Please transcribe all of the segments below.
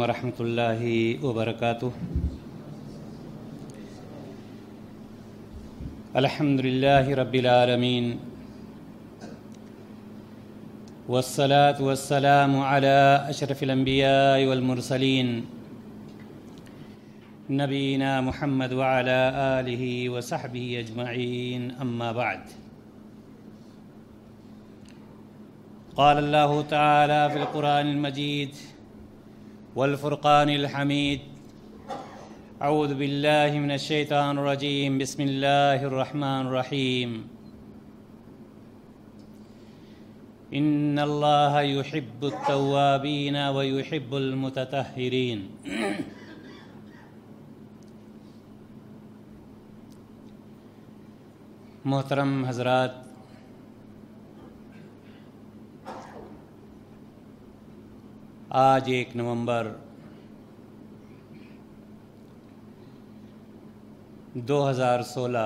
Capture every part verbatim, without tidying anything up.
ورحمۃ اللہ وبرکاتہ۔ الحمد للہ رب العالمین والصلاة والسلام علی اشرف الانبیاء والمرسلین نبینا محمد وعلی آلہ وصحبہ اجمعین، اما بعد۔ قال اللہ تعالی فی القرآن المجید والفرقان الحمید، اعوذ باللہ من الشیطان الرجیم، بسم اللہ الرحمن الرحیم۔ ان اللہ یحب التوابین ویحب المتطہرین۔ محترم حضرات، آج ایک نومبر دو ہزار سولہ،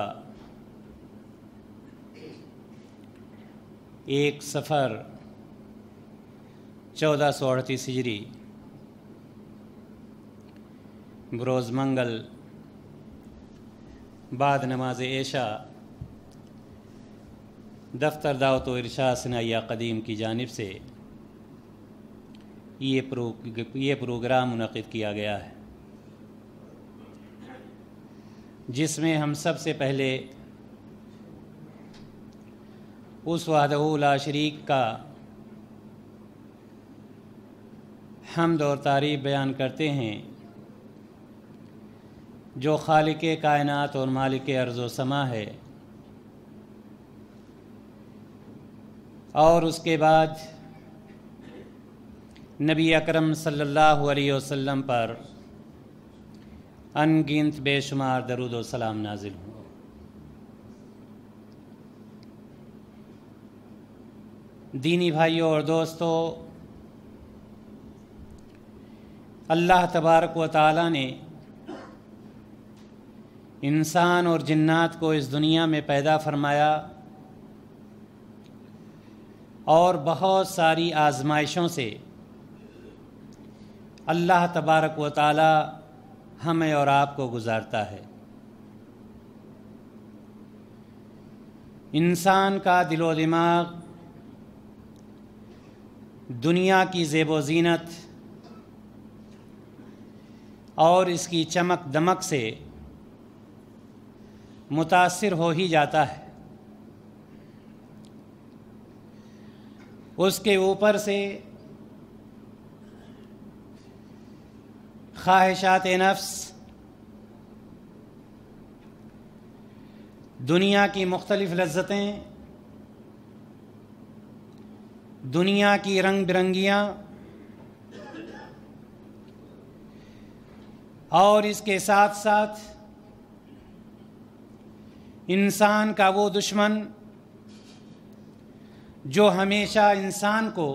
ایک سفر چودہ سو اڑتیس ہجری، بروز منگل بعد نماز عشاء دفتر دعوت و ارشاد ثنائیہ قدیم کی جانب سے یہ پرو یہ پروگرام منعقد کیا گیا ہے، جس میں ہم سب سے پہلے اس وحدہ لا شریک کا حمد اور تعریف بیان کرتے ہیں جو خالق کائنات اور مالک ارض و سما ہے، اور اس کے بعد نبی اکرم صلی اللہ علیہ وسلم پر ان گنت بے شمار درود و سلام نازل ہوں۔ دینی بھائیوں اور دوستو، اللہ تبارک و تعالی نے انسان اور جنات کو اس دنیا میں پیدا فرمایا اور بہت ساری آزمائشوں سے اللہ تبارک و تعالی ہمیں اور آپ کو گزارتا ہے۔ انسان کا دل و دماغ دنیا کی زیب و زینت اور اس کی چمک دمک سے متاثر ہو ہی جاتا ہے۔ اس کے اوپر سے خواہشات نفس، دنیا کی مختلف لذتیں، دنیا کی رنگ برنگیاں، اور اس کے ساتھ ساتھ انسان کا وہ دشمن جو ہمیشہ انسان کو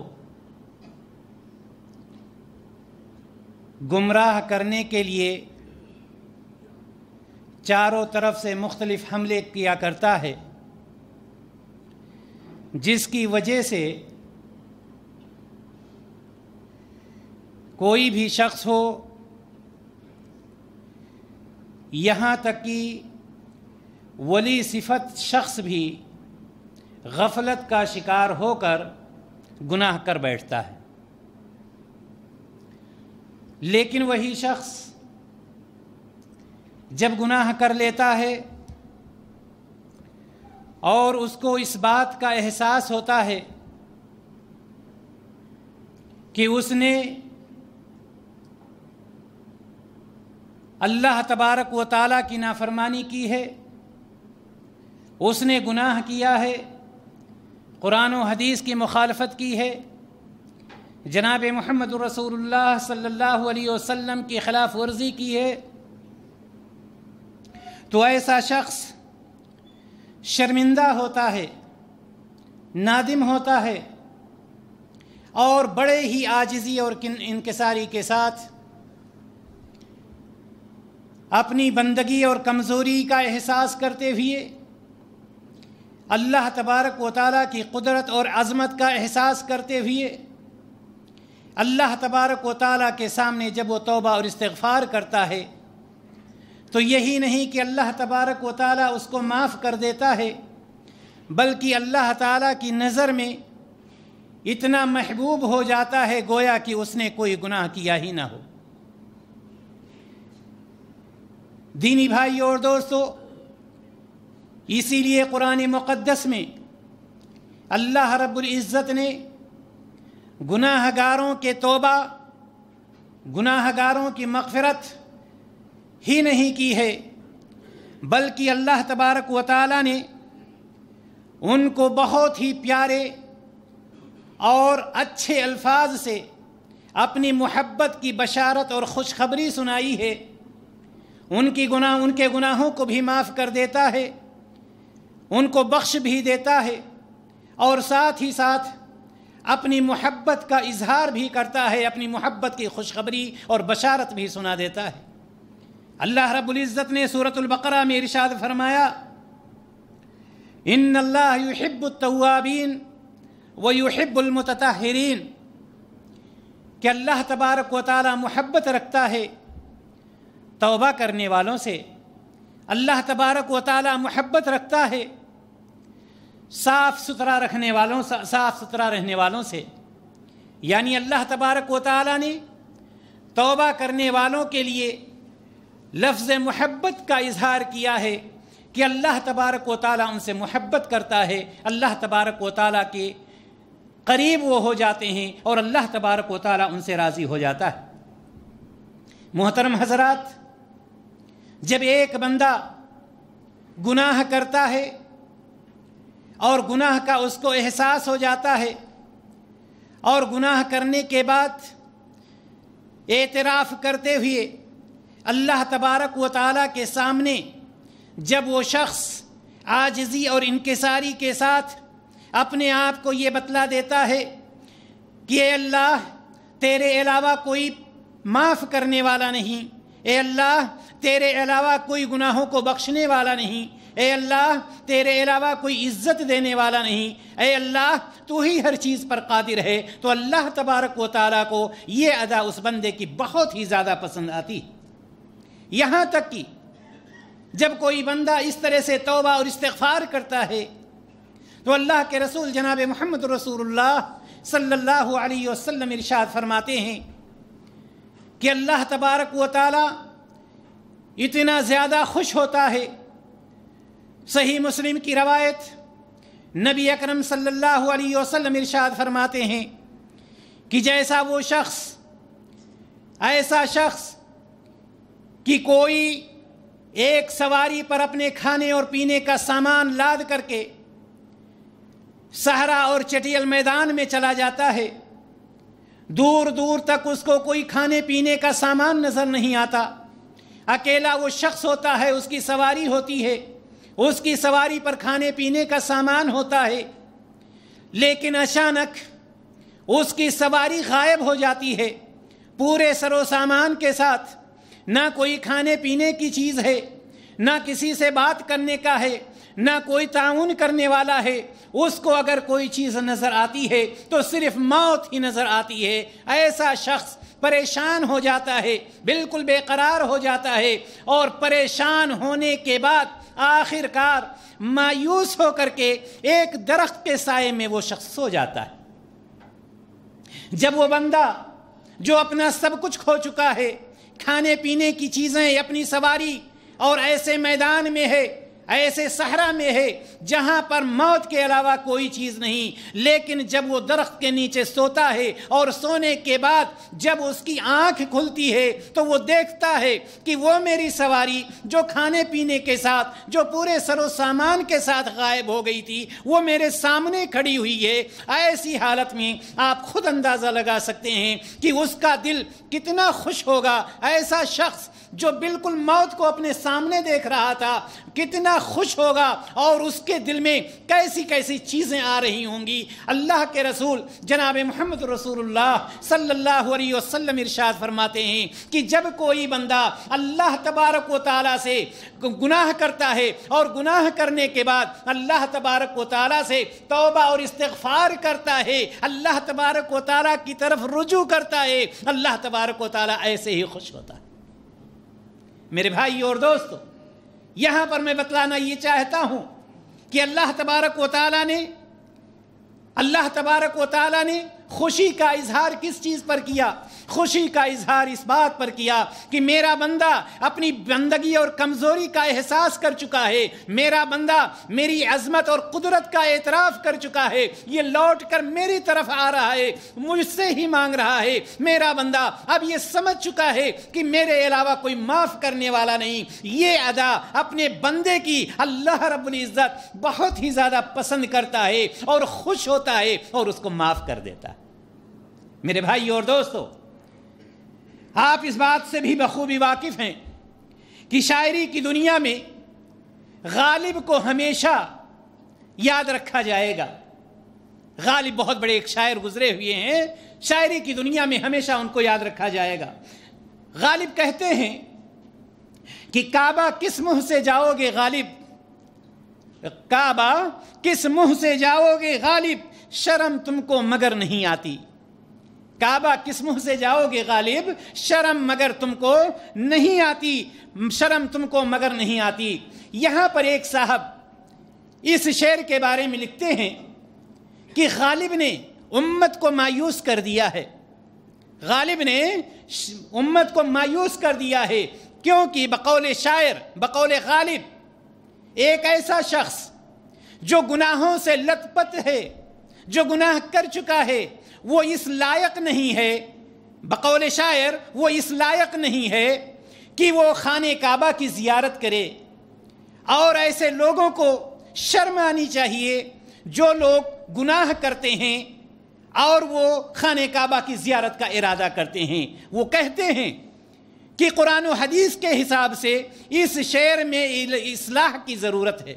گمراہ کرنے کے لیے چاروں طرف سے مختلف حملے کیا کرتا ہے، جس کی وجہ سے کوئی بھی شخص ہو، یہاں تک کہ ولی صفت شخص بھی غفلت کا شکار ہو کر گناہ کر بیٹھتا ہے۔ لیکن وہی شخص جب گناہ کر لیتا ہے اور اس کو اس بات کا احساس ہوتا ہے کہ اس نے اللہ تبارک و تعالیٰ کی نافرمانی کی ہے، اس نے گناہ کیا ہے، قرآن و حدیث کی مخالفت کی ہے، جناب محمد رسول اللہ صلی اللہ علیہ وسلم کی خلاف ورزی کی ہے، تو ایسا شخص شرمندہ ہوتا ہے، نادم ہوتا ہے، اور بڑے ہی عاجزی اور انکساری کے ساتھ اپنی بندگی اور کمزوری کا احساس کرتے ہوئے اللہ تبارک و تعالیٰ کی قدرت اور عظمت کا احساس کرتے ہوئے اللہ تبارک و تعالیٰ کے سامنے جب وہ توبہ اور استغفار کرتا ہے تو یہی نہیں کہ اللہ تبارک و تعالیٰ اس کو معاف کر دیتا ہے، بلکہ اللہ تعالیٰ کی نظر میں اتنا محبوب ہو جاتا ہے گویا کہ اس نے کوئی گناہ کیا ہی نہ ہو۔ دینی بھائیوں اور دوستو، اسی لیے قرآن مقدس میں اللہ رب العزت نے گناہ گاروں کے توبہ، گناہ گاروں کی مغفرت ہی نہیں کی ہے، بلکہ اللہ تبارک و تعالیٰ نے ان کو بہت ہی پیارے اور اچھے الفاظ سے اپنی محبت کی بشارت اور خوشخبری سنائی ہے۔ ان کی گناہ ان کے گناہوں کو بھی معاف کر دیتا ہے، ان کو بخش بھی دیتا ہے، اور ساتھ ہی ساتھ اپنی محبت کا اظہار بھی کرتا ہے، اپنی محبت کی خوشخبری اور بشارت بھی سنا دیتا ہے۔ اللہ رب العزت نے سورۃ البقرہ میں ارشاد فرمایا، ان اللہ یحب التوابین ویحب المتطہرین، کہ اللہ تبارک و تعالی محبت رکھتا ہے توبہ کرنے والوں سے، اللہ تبارک و تعالی محبت رکھتا ہے صاف ستھرا رکھنے والوں صاف ستھرا رہنے والوں سے۔ یعنی اللہ تبارک و تعالی نے توبہ کرنے والوں کے لیے لفظ محبت کا اظہار کیا ہے کہ اللہ تبارک و تعالی ان سے محبت کرتا ہے، اللہ تبارک و تعالی کے قریب وہ ہو جاتے ہیں اور اللہ تبارک و تعالی ان سے راضی ہو جاتا ہے۔ محترم حضرات، جب ایک بندہ گناہ کرتا ہے اور گناہ کا اس کو احساس ہو جاتا ہے اور گناہ کرنے کے بعد اعتراف کرتے ہوئے اللہ تبارک و تعالیٰ کے سامنے جب وہ شخص عاجزی اور انکساری کے ساتھ اپنے آپ کو یہ بتلا دیتا ہے کہ اے اللہ تیرے علاوہ کوئی معاف کرنے والا نہیں، اے اللہ تیرے علاوہ کوئی گناہوں کو بخشنے والا نہیں، اے اللہ تیرے علاوہ کوئی عزت دینے والا نہیں، اے اللہ تو ہی ہر چیز پر قادر ہے، تو اللہ تبارک و تعالیٰ کو یہ ادا اس بندے کی بہت ہی زیادہ پسند آتی۔ یہاں تک کہ جب کوئی بندہ اس طرح سے توبہ اور استغفار کرتا ہے تو اللہ کے رسول جناب محمد رسول اللہ صلی اللہ علیہ وسلم ارشاد فرماتے ہیں کہ اللہ تبارک و تعالیٰ اتنا زیادہ خوش ہوتا ہے۔ صحیح مسلم کی روایت، نبی اکرم صلی اللہ علیہ وسلم ارشاد فرماتے ہیں کہ جیسا وہ شخص ایسا شخص کہ کوئی ایک سواری پر اپنے کھانے اور پینے کا سامان لاد کر کے صحرا اور چٹیل میدان میں چلا جاتا ہے، دور دور تک اس کو کوئی کھانے پینے کا سامان نظر نہیں آتا، اکیلا وہ شخص ہوتا ہے، اس کی سواری ہوتی ہے، اس کی سواری پر کھانے پینے کا سامان ہوتا ہے، لیکن اچانک اس کی سواری غائب ہو جاتی ہے پورے سر و سامان کے ساتھ، نہ کوئی کھانے پینے کی چیز ہے، نہ کسی سے بات کرنے کا ہے، نہ کوئی تعاون کرنے والا ہے، اس کو اگر کوئی چیز نظر آتی ہے تو صرف موت ہی نظر آتی ہے۔ ایسا شخص پریشان ہو جاتا ہے، بالکل بے قرار ہو جاتا ہے، اور پریشان ہونے کے بعد آخر کار مایوس ہو کر کے ایک درخت کے سائے میں وہ شخص سو جاتا ہے۔ جب وہ بندہ جو اپنا سب کچھ کھو چکا ہے، کھانے پینے کی چیزیں، اپنی سواری، اور ایسے میدان میں ہے، ایسے صحرا میں ہے جہاں پر موت کے علاوہ کوئی چیز نہیں، لیکن جب وہ درخت کے نیچے سوتا ہے اور سونے کے بعد جب اس کی آنکھ کھلتی ہے تو وہ دیکھتا ہے کہ وہ میری سواری جو کھانے پینے کے ساتھ، جو پورے سر و سامان کے ساتھ غائب ہو گئی تھی، وہ میرے سامنے کھڑی ہوئی ہے۔ ایسی حالت میں آپ خود اندازہ لگا سکتے ہیں کہ اس کا دل کتنا خوش ہوگا۔ ایسا شخص جو بالکل موت کو اپنے سامنے دیکھ رہا تھا، کتنا کتنا خوش ہوگا اور اس کے دل میں کیسی کیسی چیزیں آ رہی ہوں گی۔ اللہ کے رسول جناب محمد رسول اللہ صلی اللہ علیہ وسلم ارشاد فرماتے ہیں کہ جب کوئی بندہ اللہ تبارک و تعالیٰ سے گناہ کرتا ہے اور گناہ کرنے کے بعد اللہ تبارک و تعالیٰ سے توبہ اور استغفار کرتا ہے، اللہ تبارک و تعالیٰ کی طرف رجوع کرتا ہے، اللہ تبارک و تعالیٰ ایسے ہی خوش ہوتا ہے۔ میرے بھائی اور دوستو، یہاں پر میں بتلانا یہ چاہتا ہوں کہ اللہ تبارک و تعالیٰ نے اللہ تبارک و تعالیٰ نے خوشی کا اظہار کس چیز پر کیا؟ خوشی کا اظہار اس بات پر کیا کہ میرا بندہ اپنی بندگی اور کمزوری کا احساس کر چکا ہے، میرا بندہ میری عظمت اور قدرت کا اعتراف کر چکا ہے، یہ لوٹ کر میری طرف آ رہا ہے، مجھ سے ہی مانگ رہا ہے۔ میرا بندہ اب یہ سمجھ چکا ہے کہ میرے علاوہ کوئی معاف کرنے والا نہیں۔ یہ ادا اپنے بندے کی اللہ رب العزت بہت ہی زیادہ پسند کرتا ہے اور خوش ہوتا ہے اور اس کو معاف کر دیتا ہے۔ میرے بھائی اور دوستو، آپ اس بات سے بھی بخوبی واقف ہیں کہ شاعری کی دنیا میں غالب کو ہمیشہ یاد رکھا جائے گا۔ غالب بہت بڑے ایک شاعر گزرے ہوئے ہیں، شاعری کی دنیا میں ہمیشہ ان کو یاد رکھا جائے گا۔ غالب کہتے ہیں کہ کعبہ کس منہ سے جاؤ گے غالب، کعبہ کس منہ سے جاؤ گے غالب، شرم تم کو مگر نہیں آتی۔ کعبہ کس منہ سے جاؤ گے غالب، شرم مگر تم کو نہیں آتی، شرم تم کو مگر نہیں آتی۔ یہاں پر ایک صاحب اس شعر کے بارے میں لکھتے ہیں کہ غالب نے امت کو مایوس کر دیا ہے، غالب نے امت کو مایوس کر دیا ہے، کیونکہ بقول شاعر بقول غالب ایک ایسا شخص جو گناہوں سے لت پت ہے، جو گناہ کر چکا ہے، وہ اس لائق نہیں ہے، بقول شاعر وہ اس لائق نہیں ہے کہ وہ خانہ کعبہ کی زیارت کرے۔ اور ایسے لوگوں کو شرم آنی چاہیے جو لوگ گناہ کرتے ہیں اور وہ خانہ کعبہ کی زیارت کا ارادہ کرتے ہیں۔ وہ کہتے ہیں کہ قرآن و حدیث کے حساب سے اس شعر میں اصلاح کی ضرورت ہے،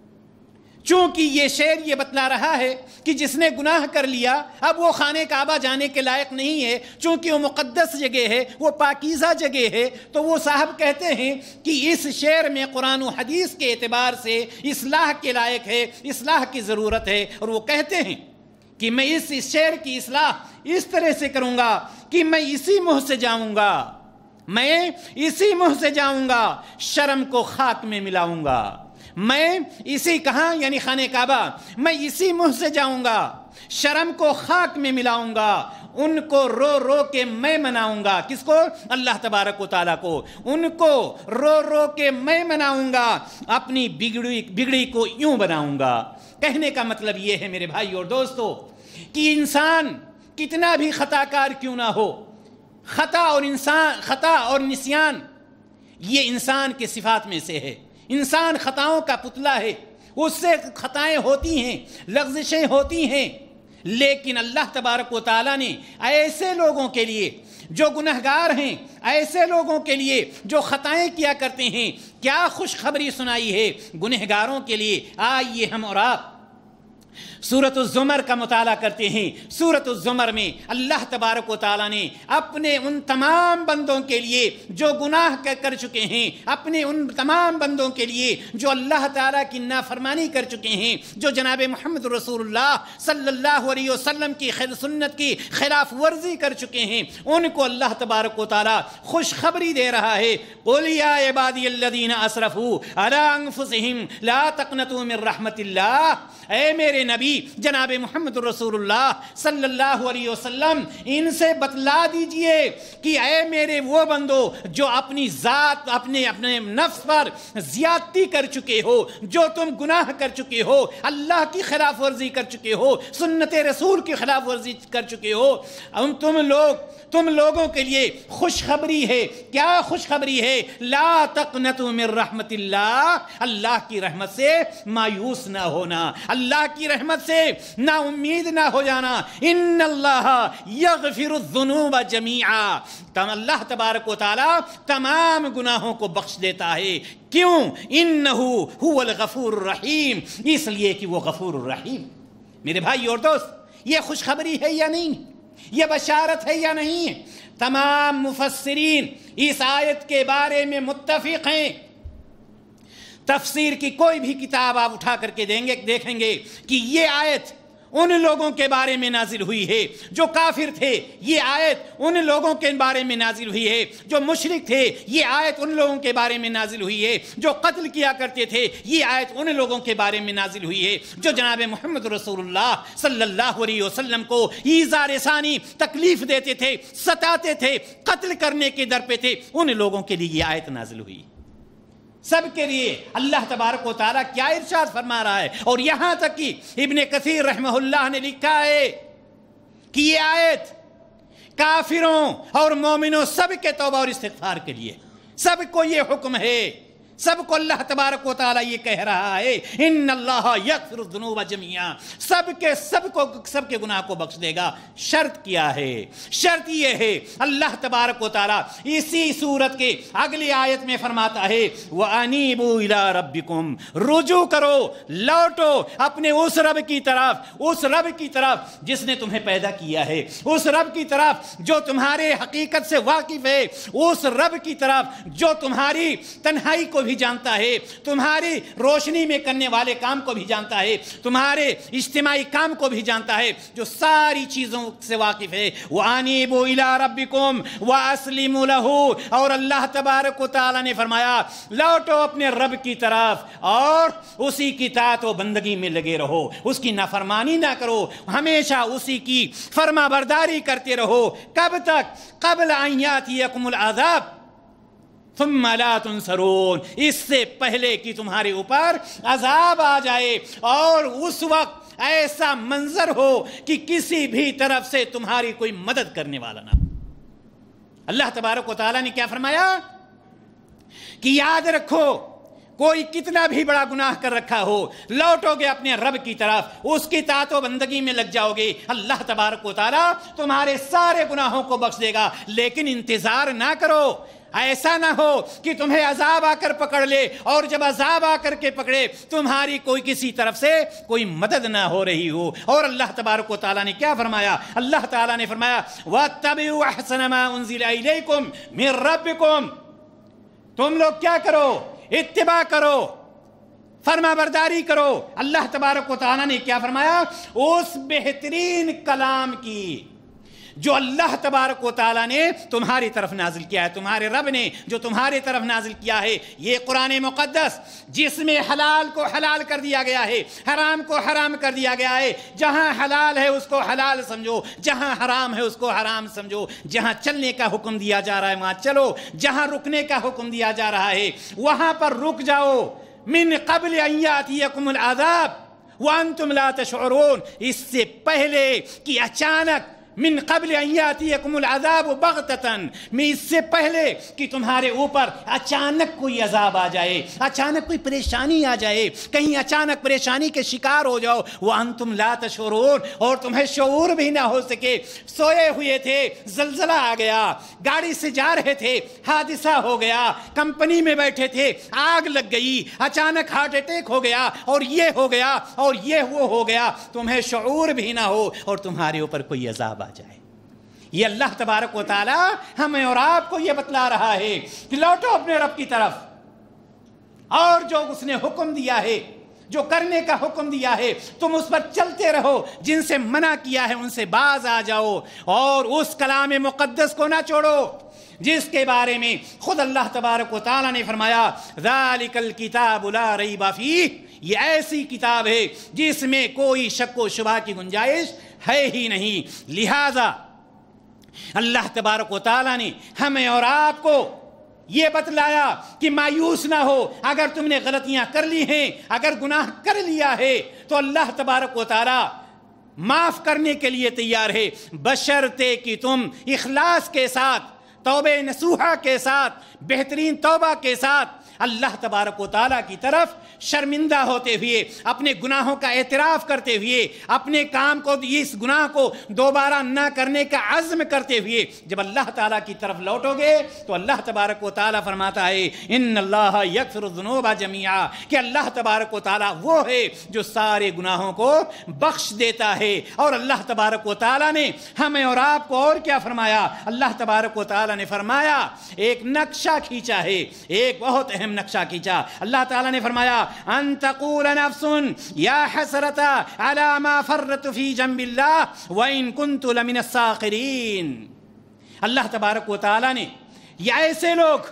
چونکہ یہ شعر یہ بتلا رہا ہے کہ جس نے گناہ کر لیا اب وہ خانہ کعبہ جانے کے لائق نہیں ہے، چونکہ وہ مقدس جگہ ہے، وہ پاکیزہ جگہ ہے۔ تو وہ صاحب کہتے ہیں کہ اس شعر میں قرآن و حدیث کے اعتبار سے اصلاح کے لائق ہے، اصلاح کی ضرورت ہے۔ اور وہ کہتے ہیں کہ میں اس شعر کی اصلاح اس طرح سے کروں گا کہ میں اسی منہ سے جاؤں گا میں اسی منہ سے جاؤں گا شرم کو خاک میں ملاؤں گا، میں اسی کہاں یعنی خانہ کعبہ، میں اسی منہ سے جاؤں گا شرم کو خاک میں ملاؤں گا، ان کو رو رو کے میں مناؤں گا۔ کس کو؟ اللہ تبارک و تعالیٰ کو۔ ان کو رو رو کے میں مناؤں گا، اپنی بگڑی بگڑی کو یوں بناؤں گا۔ کہنے کا مطلب یہ ہے میرے بھائی اور دوستو کہ انسان کتنا بھی خطا کار کیوں نہ ہو، خطا اور انسان خطا اور نسیان یہ انسان کے صفات میں سے ہے۔ انسان خطاؤں کا پتلا ہے، اس سے خطائیں ہوتی ہیں، لغزشیں ہوتی ہیں، لیکن اللہ تبارک و تعالیٰ نے ایسے لوگوں کے لیے جو گنہگار ہیں، ایسے لوگوں کے لیے جو خطائیں کیا کرتے ہیں، کیا خوشخبری سنائی ہے گنہگاروں کے لیے۔ آئیے ہم اور آپ سورۃ الزمر کا مطالعہ کرتے ہیں۔ سورۃ الزمر میں اللہ تبارک و تعالیٰ نے اپنے ان تمام بندوں کے لیے جو گناہ کر چکے ہیں، اپنے ان تمام بندوں کے لیے جو اللہ تعالیٰ کی نافرمانی کر چکے ہیں، جو جناب محمد رسول اللہ صلی اللہ علیہ وسلم کی سنت کی خلاف ورزی کر چکے ہیں، ان کو اللہ تبارک و تعالیٰ خوشخبری دے رہا ہے۔ قُلْ يَا عِبَادِيَ الَّذِينَ أَسْرَفُوا عَلَىٰ أَنفُسِهِمْ لَا تَقْنَطُوا مِن رَحْمَةِ اللَّهِ، اے میرے نبی جناب محمد رسول اللہ صلی اللہ علیہ وسلم ان سے بتلا دیجئے کہ اے میرے وہ بندو جو اپنی ذات اپنے اپنے نفس پر زیادتی کر چکے ہو، جو تم گناہ کر چکے ہو، اللہ کی خلاف ورزی کر چکے ہو، سنت رسول کی خلاف ورزی کر چکے ہو، تم لوگ تم لوگوں کے لیے خوشخبری ہے۔ کیا خوشخبری ہے؟ لا تقنطوا من رحمت اللہ، اللہ کی رحمت سے مایوس نہ ہونا، اللہ کی رحمت سے نا امید نہ ہو جانا. ان اللہ یغفر الذنوب جمیعا، تم اللہ تبارک و تعالی تمام گناہوں کو بخش دیتا ہے. کیوں؟ انہ هو الغفور الرحیم، اس لیے کہ وہ غفور الرحیم. میرے بھائی اور دوست، یہ خوشخبری ہے یا نہیں؟ یہ بشارت ہے یا نہیں؟ تمام مفسرین اس آیت کے بارے میں متفق ہیں. تفسیر کی کوئی بھی کتاب آپ اٹھا کر کے دیں گے دیکھیں گے کہ یہ آیت ان لوگوں کے بارے میں نازل ہوئی ہے جو کافر تھے. یہ آیت ان لوگوں کے بارے میں نازل ہوئی ہے جو مشرک تھے. یہ آیت ان لوگوں کے بارے میں نازل ہوئی ہے جو قتل کیا کرتے تھے. یہ آیت ان لوگوں کے بارے میں نازل ہوئی ہے جو جناب محمد رسول اللہ صلی اللہ علیہ وسلم کو ایذا رسانی تکلیف دیتے تھے، ستاتے تھے، قتل کرنے کے در پہ تھے. ان لوگوں کے لیے یہ آیت نازل ہوئی. سب کے لیے اللہ تبارک و تعالیٰ کیا ارشاد فرما رہا ہے. اور یہاں تک کہ ابن کثیر رحمہ اللہ نے لکھا ہے کہ یہ آیت کافروں اور مومنوں سب کے توبہ اور استغفار کے لیے، سب کو یہ حکم ہے. سب کو اللہ تبارک و تعالیٰ یہ کہہ رہا ہے ان اللہ یغفر الذنوب جمیعا، سب کے سب کو سب کے گناہ کو بخش دے گا. شرط کیا ہے؟ شرط یہ ہے اللہ تبارک و تعالیٰ اسی صورت کے اگلی آیت میں فرماتا ہے وَأَنِيبُوا إِلَىٰ رَبِّكُمْ، رجوع کرو، لوٹو اپنے اس رب کی طرف، اس رب کی طرف جس نے تمہیں پیدا کیا ہے، اس رب کی طرف جو تمہارے حقیقت سے واقف ہے، اس رب کی طرف جو تمہاری تنہائی کو بھی جانتا ہے، تمہاری روشنی میں کرنے والے کام کو بھی جانتا ہے، تمہارے اجتماعی کام کو بھی جانتا ہے، جو ساری چیزوں سے واقف ہے. وَأَنِيبُوا إِلَىٰ رَبِّكُمْ وَأَسْلِمُوا لَهُ، اور اللہ تبارک و تعالیٰ نے فرمایا لوٹو اپنے رب کی طرف اور اسی کی اطاعت و بندگی میں لگے رہو، اس کی نافرمانی نہ کرو، ہمیشہ اسی کی فرما برداری کرتے رہو. کب تک؟ قبل ان یاتیکم العذاب ثم لا تنصرون، اس سے پہلے کہ تمہارے اوپر عذاب آ جائے اور اس وقت ایسا منظر ہو کہ کسی بھی طرف سے تمہاری کوئی مدد کرنے والا نہ. اللہ تبارک و تعالیٰ نے کیا فرمایا کہ یاد رکھو کوئی کتنا بھی بڑا گناہ کر رکھا ہو، لوٹو گے اپنے رب کی طرف، اس کی اطاعت و بندگی میں لگ جاؤ گے، اللہ تبارک و تعالیٰ تمہارے سارے گناہوں کو بخش دے گا. لیکن انتظار نہ کرو، ایسا نہ ہو کہ تمہیں عذاب آ کر پکڑ لے اور جب عذاب آ کر کے پکڑے تمہاری کوئی کسی طرف سے کوئی مدد نہ ہو رہی ہو. اور اللہ تبارک و تعالیٰ نے کیا فرمایا؟ اللہ تعالیٰ نے فرمایا وَاتَّبِعُوا أَحْسَنَ مَا أُنزِلَ إِلَيْكُمْ مِن رَبِّكُمْ، تم لوگ کیا کرو؟ اتباع کرو، فرما برداری کرو. اللہ تبارک و تعالیٰ نے کیا فرمایا؟ اس بہترین کلام کی جو اللہ تبارک و تعالیٰ نے تمہاری طرف نازل کیا ہے، تمہارے رب نے جو تمہارے طرف نازل کیا ہے، یہ قرآن مقدس جس میں حلال کو حلال کر دیا گیا ہے، حرام کو حرام کر دیا گیا ہے. جہاں حلال ہے اس کو حلال سمجھو، جہاں حرام ہے اس کو حرام سمجھو. جہاں چلنے کا حکم دیا جا رہا ہے وہاں چلو، جہاں رکنے کا حکم دیا جا رہا ہے وہاں پر رک جاؤ. من قبل ان یاتیکم العذاب وانتم لا تشعرون، اس سے پہلے کہ اچانک من قبل ان یاتیکم العذاب بغتتاً، میں اس سے پہلے کہ تمہارے اوپر اچانک کوئی عذاب آ جائے، اچانک کوئی پریشانی آ جائے، کہیں اچانک پریشانی کے شکار ہو جاؤ. وانتم لا تشعرون، اور تمہیں شعور بھی نہ ہو سکے. سوئے ہوئے تھے، زلزلہ آ گیا، گاڑی سے جا رہے تھے، حادثہ ہو گیا، کمپنی میں بیٹھے تھے، آگ لگ گئی، اچانک ہارٹ اٹیک ہو گیا اور یہ ہو گیا اور یہ وہ ہو گیا، تمہیں شعور بھی نہ ہو اور تمہارے اوپر کوئی عذاب آ جائے. یہ اللہ تبارک و تعالی ہمیں اور آپ کو یہ بتلا رہا ہے کہ لوٹو اپنے رب کی طرف اور جو اس نے حکم دیا ہے، جو کرنے کا حکم دیا ہے تم اس پر چلتے رہو، جن سے منع کیا ہے ان سے باز آ جاؤ اور اس کلام مقدس کو نہ چھوڑو جس کے بارے میں خود اللہ تبارک و تعالیٰ نے فرمایا ذالک الکتاب لا ریب فیہ، یہ ایسی کتاب ہے جس میں کوئی شک و شبہ کی گنجائش ہے ہی نہیں. لہذا اللہ تبارک و تعالیٰ نے ہمیں اور آپ کو یہ بتلایا کہ مایوس نہ ہو. اگر تم نے غلطیاں کر لی ہیں، اگر گناہ کر لیا ہے تو اللہ تبارک و تعالیٰ معاف کرنے کے لیے تیار ہے، بشرطے کہ تم اخلاص کے ساتھ तौबे नसूहा के साथ, बेहतरीन तौबा के साथ अल्लाह तबारक व तआला की तरफ शर्मिंदा होते हुए, अपने गुनाहों का एतराफ़ करते हुए, अपने काम को, इस गुनाह को दोबारा ना करने का अज़्म करते हुए जब अल्लाह ताला की तरफ लौटोगे तो अल्लाह तबारक व तआला फरमाता है इन्नल्लाह यग़फ़िरुज़्ज़ुनूबा जमीआ, कि अल्लाह तबारक व तआला वो है जो सारे गुनाहों को बख्श देता है। और अल्लाह तबारक व तआला ने हमें और आपको और क्या फरमाया? अल्लाह तबारक व तआला ने फरमाया, एक नक्शा खींचा है, एक बहुत अहम नक्शा खींचा। अल्लाह ताला ने फरमाया अन तक़ूल नफ्सुन या हसरता अला मा फर्रतु फी जंबिल्लाह व इन कुन्तु लमिन साखिरीन। अल्लाह तबारक व तआला ने ये ऐसे लोग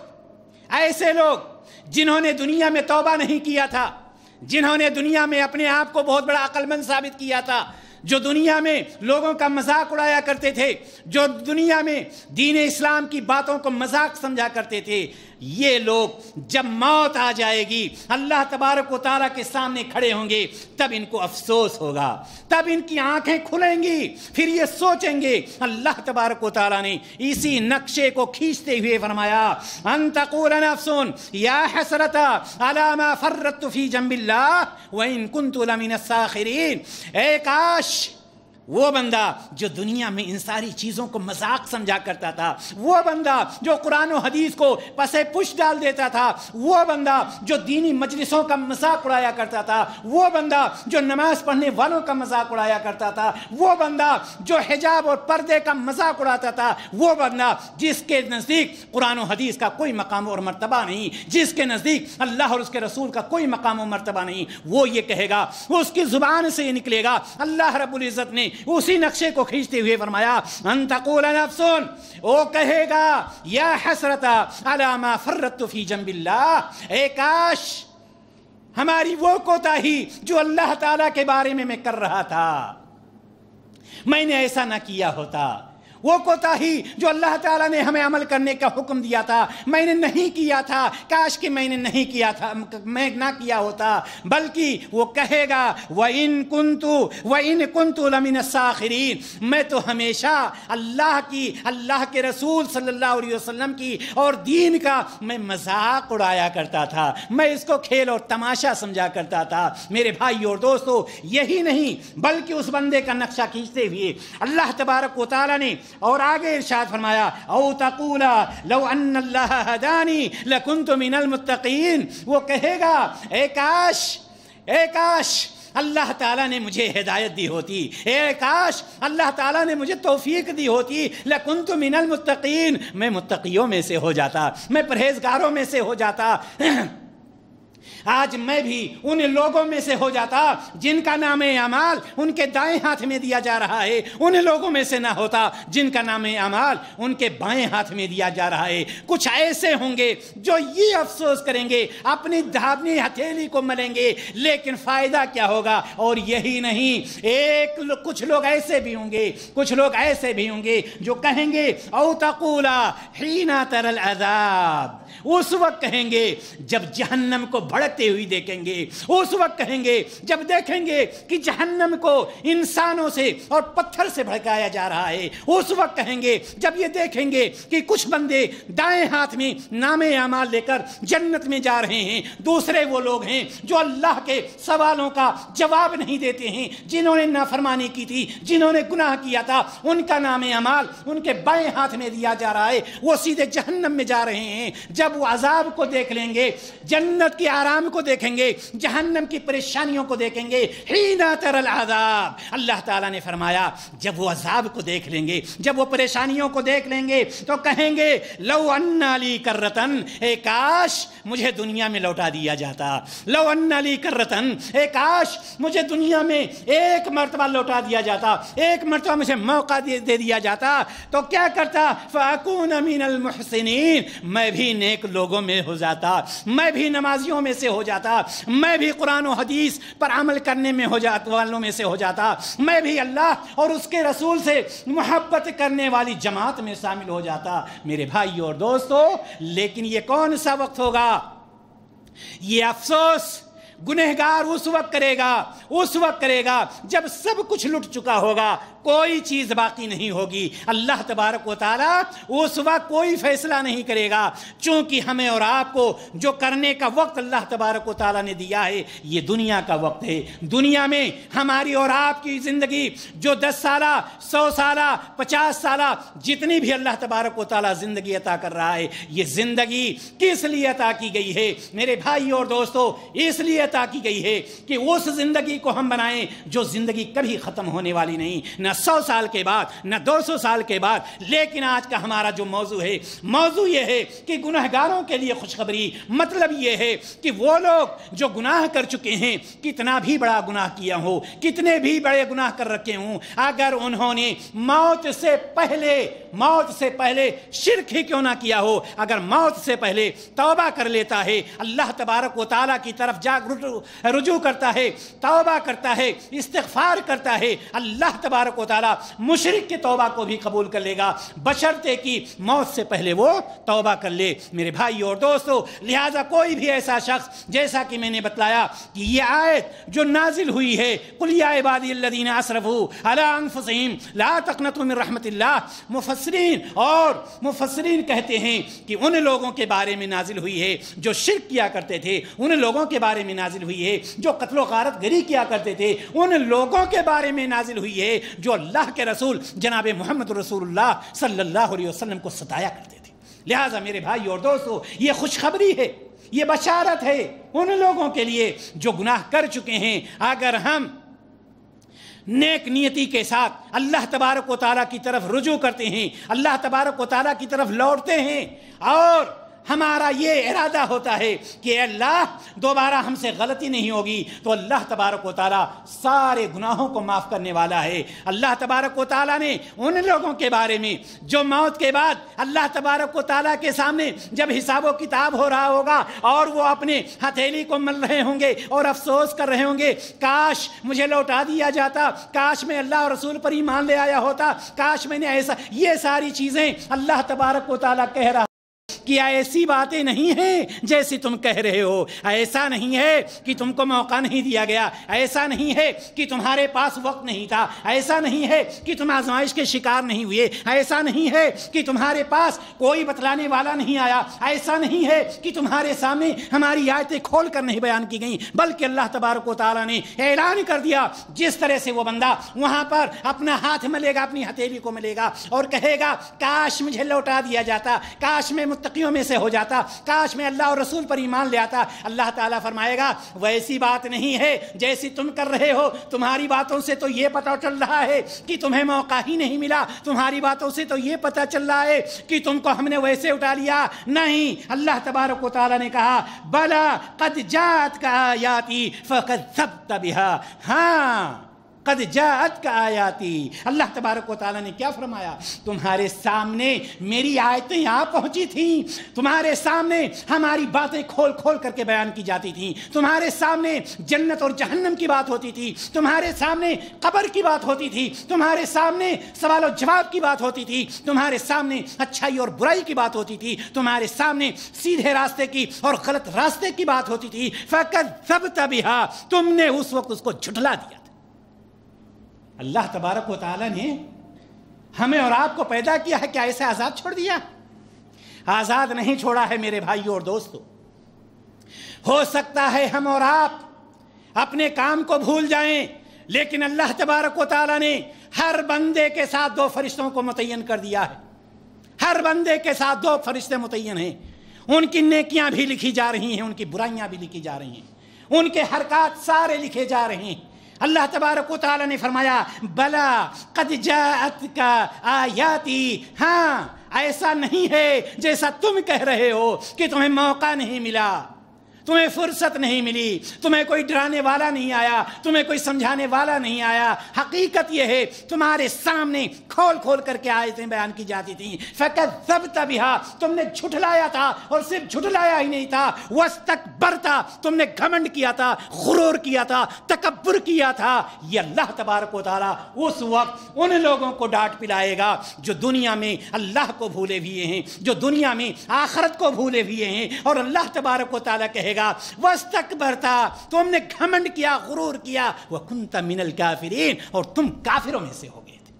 ऐसे लोग जिन्होंने दुनिया में तौबा नहीं किया था, जिन्होंने दुनिया में अपने आप को बहुत बड़ा अक्लमंद साबित किया था, जो दुनिया में लोगों का मजाक उड़ाया करते थे, जो दुनिया में दीन इस्लाम की बातों को मजाक समझा करते थे, ये लोग जब मौत आ जाएगी अल्लाह तबारक व तआला के सामने खड़े होंगे तब इनको अफसोस होगा, तब इनकी आंखें खुलेंगी, फिर ये सोचेंगे। अल्लाह तबारक व तआला ने इसी नक्शे को खींचते हुए फरमाया अन तक़ूल नफ्सुन या हसरता अला मा फर्रतु फी जंबिल्लाह व इन कुन्तु लमिन साखिरीन। ए काश वो बंदा जो दुनिया में इन सारी चीज़ों को मजाक समझा करता था, वो बंदा जो कुरान और हदीस को पसे पुश डाल देता था, वो बंदा जो दीनी मजलिसों का मजाक उड़ाया करता था, वो बंदा जो नमाज पढ़ने वालों का मजाक उड़ाया करता था, वो बंदा जो हिजाब और पर्दे का मजाक उड़ाता था, वो बंदा जिसके नज़दीक कुरान और हदीस का कोई मकाम और मर्तबा नहीं, जिसके नज़दीक अल्लाह और उसके रसूल का कोई मकाम और मर्तबा नहीं, वो ये कहेगा, उसकी ज़ुबान से ये निकलेगा। अल्लाह रब्बुल इज़्ज़त ने उसी नक्शे को खींचते हुए फरमाया अन तक़ूल नफ्सुन, वो कहेगा या हसरता अला मा फर्रतु फी जंबिल्लाह, ए काश हमारी वो कोताही जो अल्लाह ताला के बारे में मैं कर रहा था, मैंने ऐसा ना किया होता। वो कोताही जो अल्लाह ताला ने हमें अमल करने का हुक्म दिया था, मैंने नहीं किया था, काश कि मैंने नहीं किया था, मैं ना किया होता। बल्कि वो कहेगा व इन कुन्तु व इन कुन्तु लमिन साखिरीन, मैं तो हमेशा अल्लाह की, अल्लाह के रसूल सल्लल्लाहु अलैहि वसल्लम की और दीन का मैं मजाक उड़ाया करता था, मैं इसको खेल और तमाशा समझा करता था। मेरे भाई और दोस्तों, यही नहीं बल्कि उस बंदे का नक्शा खींचते हुए अल्लाह तबारक व तआला ने और आगे इरशाद फरमाया औ तक़ूला लौ अन्नल्लाह हदानी लकुन्तु मिनल मुत्तक़ीन, वो कहेगा ए काश ए काश अल्लाह ताला ने मुझे हिदायत दी होती, ए काश अल्लाह ताला ने मुझे तौफीक दी होती, लकुन्तु मिनल मुत्तक़ीन, मैं मुत्तक़ियों में से हो जाता, मैं परहेजगारों में से हो जाता। आज मैं भी उन लोगों में से हो जाता जिनका नाम अमाल उनके दाएं हाथ में दिया जा रहा है, उन लोगों में से ना होता जिनका नाम अमाल उनके बाएं हाथ में दिया जा रहा है। कुछ ऐसे होंगे जो ये अफसोस करेंगे, अपनी धावनी हथेली को मलेंगे, लेकिन फायदा क्या होगा? और यही नहीं, एक लो, कुछ लोग ऐसे भी होंगे कुछ लोग ऐसे भी होंगे जो कहेंगे औ तक़ूला हीना तरल अज़ाब, उस वक्त कहेंगे जब जहन्नम को भड़कते हुई देखेंगे, उस वक्त कहेंगे जब देखेंगे कि जहन्नम को इंसानों से और पत्थर से भड़काया जा रहा है, उस वक्त कहेंगे जब ये देखेंगे कि कुछ बंदे दाएं हाथ में नामे अमाल लेकर जन्नत में जा रहे हैं, दूसरे वो लोग हैं जो अल्लाह के सवालों का जवाब नहीं देते हैं, जिन्होंने नाफरमानी की थी, जिन्होंने गुनाह किया था, उनका नामे अमाल उनके बाएं हाथ में दिया जा रहा है, वो सीधे जहन्नम में जा रहे हैं। जब वो अजाब को देख लेंगे, जन्नत के आराम को देखेंगे, जहन्नम की परेशानियों को देखेंगे, हीना तरल अज़ाब, अल्लाह ताला ने फरमाया जब वो अजाब को देख लेंगे, जब वो परेशानियों को देख लेंगे तो कहेंगे लौ अन्ना ली कररतन, ए काश मुझे दुनिया में लौटा दिया जाता, लौ अन्ना ली कररतन, ए काश मुझे दुनिया में एक मर्तबा लौटा दिया जाता, एक मर्तबा मुझे मौका दे, दे दिया जाता तो क्या करता? फ़अकून मिनल मुहसिनीन, मैं भी नेक लोगों में हो जाता, मैं भी नमाजियों में से हो जाता, मैं भी कुरान और हदीस पर अमल करने में हो जाता वालों में से हो जाता, मैं भी अल्लाह और उसके रसूल से मोहब्बत करने वाली जमात में शामिल हो जाता। मेरे भाई और दोस्तों, लेकिन ये कौन सा वक्त होगा? ये अफसोस गुनहगार उस वक्त करेगा उस वक्त करेगा जब सब कुछ लुट चुका होगा, کوئی چیز باقی نہیں ہوگی۔ اللہ تبارک و تعالیٰ اس وقت کوئی فیصلہ نہیں کرے گا، چونکہ ہمیں اور آپ کو جو کرنے کا وقت اللہ تبارک و تعالیٰ نے دیا ہے یہ دنیا کا وقت ہے۔ دنیا میں ہماری اور آپ کی زندگی جو دس سالہ، سو سالہ، پچاس سالہ جتنی بھی اللہ تبارک و تعالیٰ زندگی عطا کر رہا ہے، یہ زندگی کس لیے عطا کی گئی ہے میرے بھائی اور دوستو؟ اس لیے عطا کی گئی ہے کہ اس زندگی کو ہم بنائیں جو زندگی کبھی ختم ہونے والی نہیں، نہ سو سال کے بعد، نہ دو سو سال کے بعد۔ لیکن آج کا ہمارا جو موضوع ہے، موضوع یہ ہے کہ گناہگاروں کے لیے خوشخبری۔ مطلب یہ ہے کہ وہ لوگ جو گناہ کر چکے ہیں، کتنا بھی بڑا گناہ کیا ہو، کتنے بھی بڑے گناہ کر رکھے ہوں، اگر انہوں نے موت سے پہلے موت سے پہلے شرک ہی کیوں نہ کیا ہو، اگر موت سے پہلے توبہ کر لیتا ہے، اللہ تبارک و تعالیٰ کی طرف جا رجوع کرتا ہے، توبہ کرتا ہے، استغفار کرتا ہے، اللہ تبارک و تعالیٰ مشرک کے توبہ کو بھی قبول کر لے گا، بشرطے کہ موت سے پہلے وہ توبہ کر لے۔ میرے بھائی اور دوستو، لہٰذا کوئی بھی ایسا شخص، جیسا کہ میں نے بتلایا کہ یہ آیت جو نازل ہوئی ہے، قل یا عبادی الذین اسرفوا علی انفسہم لا تقنطوا من رحمت اللہ، مفسرین اور مفسرین کہتے ہیں کہ ان لوگوں کے بارے میں نازل ہوئی ہے جو شرک کیا کرتے تھے، ان لوگوں کے بارے میں نازل ہوئی ہے جو قتل و غارت گری کیا کرتے تھے، ان لوگوں کے بارے میں نازل ہوئی ہے جو اللہ کے رسول جناب محمد رسول اللہ صلی اللہ علیہ وسلم کو ستایا کرتے تھے۔ لہٰذا میرے بھائی اور دوستو، یہ خوشخبری ہے، یہ بشارت ہے ان لوگوں کے لیے جو گناہ کر چکے ہیں۔ اگر ہم نیک نیتی کے ساتھ اللہ تبارک و تعالیٰ کی طرف رجوع کرتے ہیں، اللہ تبارک و تعالیٰ کی طرف لوٹتے ہیں اور ہمارا یہ ارادہ ہوتا ہے کہ اے اللہ دوبارہ ہم سے غلطی نہیں ہوگی، تو اللہ تبارک و تعالیٰ سارے گناہوں کو معاف کرنے والا ہے۔ اللہ تبارک و تعالیٰ نے ان لوگوں کے بارے میں جو موت کے بعد اللہ تبارک و تعالیٰ کے سامنے جب حساب و کتاب ہو رہا ہوگا اور وہ اپنے ہتھیلی کو مل رہے ہوں گے اور افسوس کر رہے ہوں گے، کاش مجھے لوٹا دیا جاتا، کاش میں اللہ اور رسول پر ایمان لے آیا ہوتا، کاش میں نے ایسا، یہ ساری چیزیں اللہ تبارک و تعالیٰ کہہ رہا کہ ایسی باتیں نہیں ہیں جیسی تم کہہ رہے ہو، ایسا نہیں ہے کہ تم کو موقع نہیں دیا گیا، ایسا نہیں ہے کہ تمہارے پاس وقت نہیں تھا، ایسا نہیں ہے کہ تم آزمائش کے شکار نہیں ہوئے، ایسا نہیں ہے کہ تمہارے پاس کوئی بتلانے والا نہیں آیا، ایسا نہیں ہے کہ تمہارے سامنے ہماری آیتیں کھول کر نہیں بیان کی گئیں، بلکہ اللہ تبارک و تعالیٰ نے اعلان کر دیا جس طرح سے وہ بندہ وہاں پر اپنا ہاتھ ملے گا، اپنی ہتھیلی کو ملے گا اور کہے گا کاش مجھے لوٹا دیا جاتا، کاش میں متقیوں میں سے ہو جاتا، کاش میں اللہ اور رسول پر ایمان لے آتا۔ اللہ تعالیٰ فرمائے گا ویسی بات نہیں ہے جیسی تم کر رہے ہو، تمہاری باتوں سے تو یہ پتہ چل رہا ہے کہ تمہیں موقع ہی نہیں ملا، تمہاری باتوں سے تو یہ پتہ چل رہا ہے کہ تم کو ہم نے ویسے اٹھا لیا، نہیں۔ اللہ تبارک و تعالیٰ نے کہا بلا قد جاءتک آیاتی فکذبت بہا، ہاں قد جاءت کا آیاتی، اللہ تبارک و تعالیٰ نے کیا فرمایا؟ تمہارے سامنے میری آیتیں آ پہنچی تھیں، تمہارے سامنے ہماری باتیں کھول کھول کر کے بیان کی جاتی تھیں، تمہارے سامنے جنت اور جہنم کی بات ہوتی تھی، تمہارے سامنے قبر کی بات ہوتی تھی، تمہارے سامنے سوال و جواب کی بات ہوتی تھی، تمہارے سامنے اچھائی اور برائی کی بات ہوتی تھی، تمہارے سامنے سیدھے راستے کی اور غلط راستے کی بات ہوتی تھی۔ فکذبت بہا، تم نے اس وقت اس کو جھٹلا دیا۔ اللہ تبارک و تعالیٰ نے ہمیں اور آپ کو پیدا کیا ہے، کیا ایسے آزاد چھوڑ دیا؟ آزاد نہیں چھوڑا ہے میرے بھائیوں اور دوستو۔ ہو سکتا ہے ہم اور آپ اپنے کام کو بھول جائیں، لیکن اللہ تبارک و تعالیٰ نے ہر بندے کے ساتھ دو فرشتوں کو متعین کر دیا ہے، ہر بندے کے ساتھ دو فرشتے متعین ہیں، ان کی نیکیاں بھی لکھی جا رہی ہیں، ان کی برائیاں بھی لکھی جا رہی ہیں، ان کے حرکات سارے لکھے جا رہے ہیں۔ اللہ تبارک و تعالیٰ نے فرمایا بلا قد جاءتک آیاتی، ہاں ایسا نہیں ہے جیسا تم کہہ رہے ہو کہ تمہیں موقع نہیں ملا، تمہیں فرصت نہیں ملی، تمہیں کوئی ڈرانے والا نہیں آیا، تمہیں کوئی سمجھانے والا نہیں آیا۔ حقیقت یہ ہے تمہارے سامنے کھول کھول کر کے آیتیں بیان کی جاتی تھیں، فکذبت بہا، تم نے جھٹلایا تھا، اور صرف جھٹلایا ہی نہیں تھا، واستکبرت، تم نے گھمنڈ کیا تھا، غرور کیا تھا، تکبر کیا تھا۔ یہ اللہ تبارک و تعالیٰ اس وقت ان لوگوں کو ڈانٹ پلائے گا جو دنیا میں اللہ کو بھولے ہوئے ہیں، جو دنیا میں آخرت کو بھولے ہوئے ہیں، اور اللہ تبارک و تعالیٰ کہے گا واستکبرتا، تم نے گھمنڈ کیا، غرور کیا، وکنت من الکافرین، اور تم کافروں میں سے ہو گئے تھے۔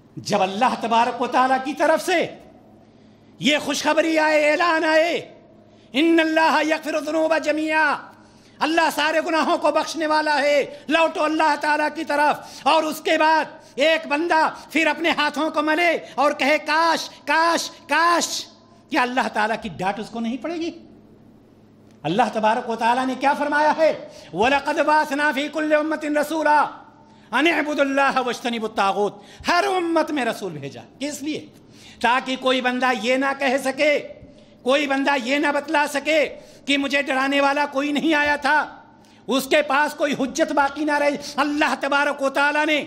جب اللہ تبارک و تعالیٰ کی طرف سے یہ خوشخبری آئے، اعلان آئے، ان اللہ یغفر الذنوب جميعا، اللہ سارے گناہوں کو بخشنے والا ہے، لوٹو اللہ تعالیٰ کی طرف، اور اس کے بعد ایک بندہ پھر اپنے ہاتھوں کو ملے اور کہے کاش کاش کاش، کیا اللہ تعالیٰ کی ڈانٹ اس کو نہیں پڑے گی؟ اللہ تبارک و تعالیٰ نے کیا فرمایا ہے؟ وَلَقَدْ بَعَثْنَا فِي كُلِّ أُمَّةٍ رَسُولًا أَنِ اعْبُدُوا اللَّهَ وَاجْتَنِبُوا الطَّاغُوتَ، ہر امت میں رسول بھیجا، کس لیے؟ تاکہ کوئی بندہ یہ نہ کہہ سکے، کوئی بندہ یہ نہ بتلا سکے کہ مجھے ڈرانے والا کوئی نہیں آیا تھا، اس کے پاس کوئی حجت باقی نہ رہے۔ اللہ تبارک و تعالیٰ نے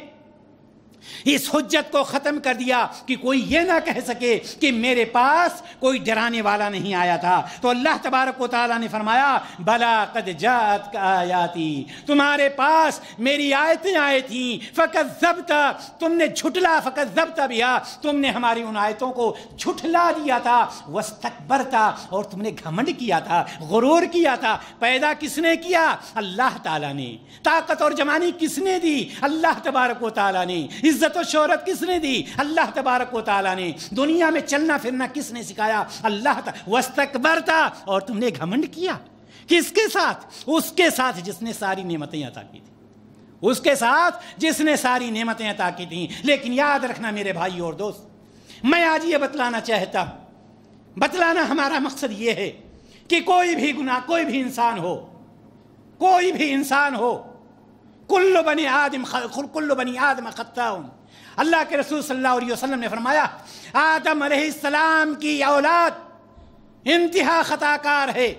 اس حجت کو ختم کر دیا کہ کوئی یہ نہ کہہ سکے کہ میرے پاس کوئی ڈرانے والا نہیں آیا تھا۔ تو اللہ تبارک و تعالیٰ نے فرمایا بلا قد جاءتک آیاتی، تمہارے پاس میری آیتیں آئی تھیں، فکذبت، تم نے جھٹلا، فکذبت بہا، تم نے ہماری ان آیتوں کو جھٹلا دیا تھا، واستکبرت، اور تم نے گھمنڈ کیا تھا، غرور کیا تھا۔ پیدا کس نے کیا؟ اللہ تعالیٰ نے۔ طاقت اور جوانی کس نے دی؟ اللہ تبارک و تعالیٰ نے۔ عزت و شہرت کس نے دی؟ اللہ تبارک و تعالیٰ نے۔ دنیا میں چلنا پھرنا کس نے سکھایا؟ اللہ تعالیٰ۔ واستکبرتا، اور تم نے گھمنڈ کیا، کس کے ساتھ؟ اس کے ساتھ جس نے ساری نعمتیں عطا کی تھی، اس کے ساتھ جس نے ساری نعمتیں عطا کی تھیں۔ لیکن یاد رکھنا میرے بھائی اور دوست، میں آج یہ بتلانا چاہتا ہوں، بتلانا ہمارا مقصد یہ ہے کہ کوئی بھی گناہ، کوئی بھی انسان ہو، کوئی بھی انسان ہو، کل بنی آدم کل بنی آدم خطاء، اللہ کے رسول صلی اللہ علیہ وسلم نے فرمایا آدم علیہ السلام کی اولاد انتہا خطا کار ہے،